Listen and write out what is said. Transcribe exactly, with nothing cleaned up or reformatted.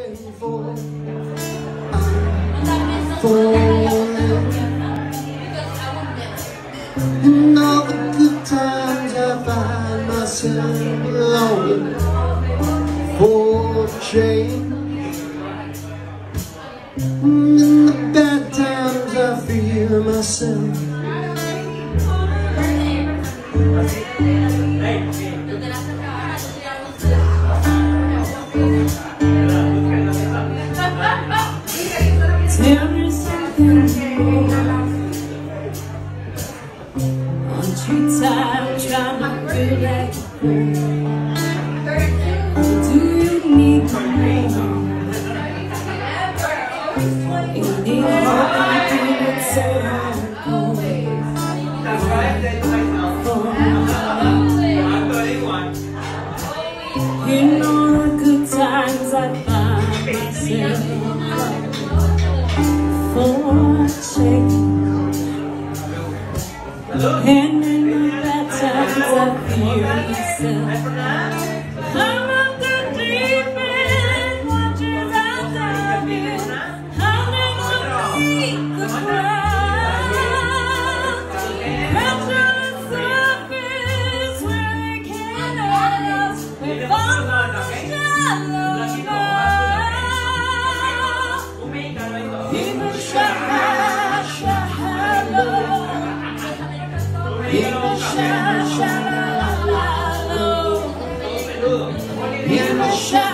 falling for. I'm falling. In all the good times I find myself longing for change. In the bad times I fear myself. Tell me something more. Aren't you tired trying to feel like you do you need me more? You need hope and feel it so hard. In all the good times I find myself for change, and in the bad times I feel myself. I'm a good dreaming, watching out of you, howling underneath the ground, crouching on the surface where they can't hurt us. If I'm on the shallow now, in the shallow, shallow, in the shallow, shallow, in the shallow.